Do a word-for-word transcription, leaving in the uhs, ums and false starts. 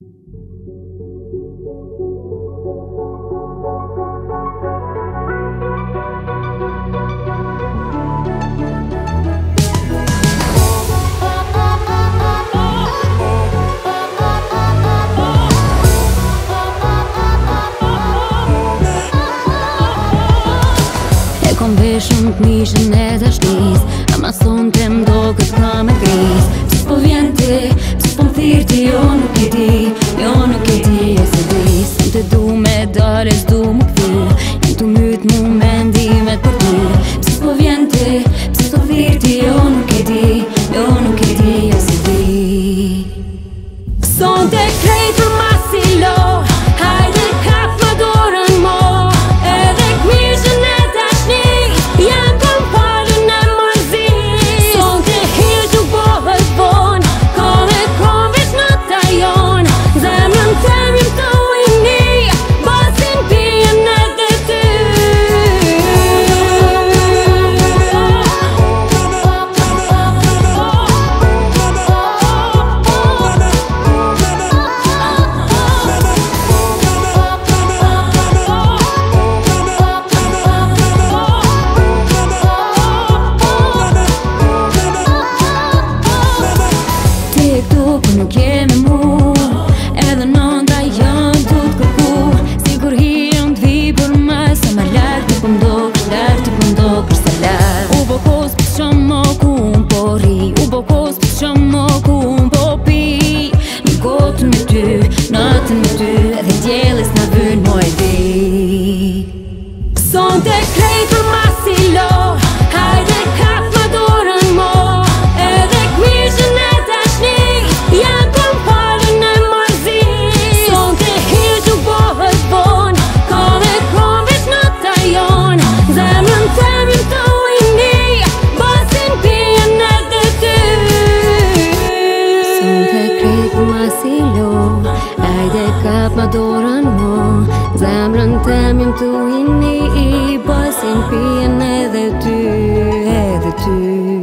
Kom veshën t'mishën e të shtis Ama son të mdo këtë ka me gris Pse po vjen ti, pse po m'thirë ti Jo nuk e di, jo nuk e di e se di Sëm të du me dare, s'du mu këthy Jem t'u myt mu me ndimet për ty Pse po vjen ti, pse po thirë ti Jo nuk e di, jo nuk e di e se di Son të krejt për masilo Hajde kap më dorën mo Edhe këmishën e të Jam kom palën e marzi Son të hirë që bëhet bon Kom e kom veç në tajon Zemrën tem jim të ujni Basin pijen edhe ty Nuk jemi mu Edhe nënda jën du t'kërku Sigur hi jën t'vi për më Se më lartë t'i pëndokër Lartë t'i pëndokër se lartë U bo kos për që më kun po ri U bo kos për që më kun po pi Në gotën me ty, natën me ty Edhe djeles në vën mo e di Son të krejt për masilo Hajde kap më dorën mo Edhe këmishën e tashni Jam kom palën e marzi Son të hirë që bëhet bon Kom e kom veç në tajon Zemrën tem jim të ujni Basin pijen edhe ty Son të krejt për masilo Ajde kap më dorën mo Zemrën tem jim të ujni Basin pijen edhe ty Edhe ty